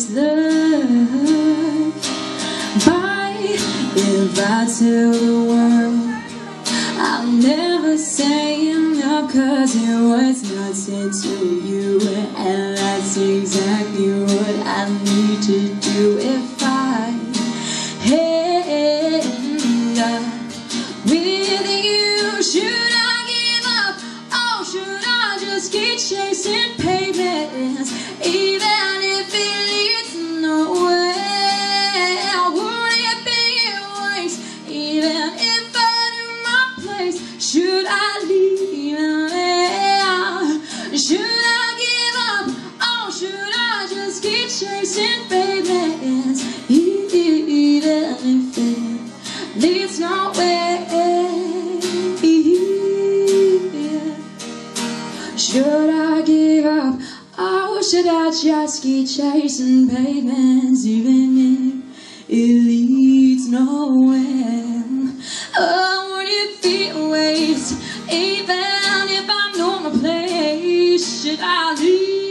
is love. Bye, if I tell the world I'll never say enough, 'cause it was not said to you, and that's exactly what I need to do if I end up with you. Should I give up? Oh, should I just keep chasing pavements, even if it leads nowhere? Would it be a waste, even if I knew my place? Should I leave there? Should I give up? Oh, should I just keep chasing pavements, even if it leads nowhere? Should I give up? Oh, should I just keep chasing pavements, even if it leads nowhere? Oh, would it be a waste, even if I know my place? Should I leave?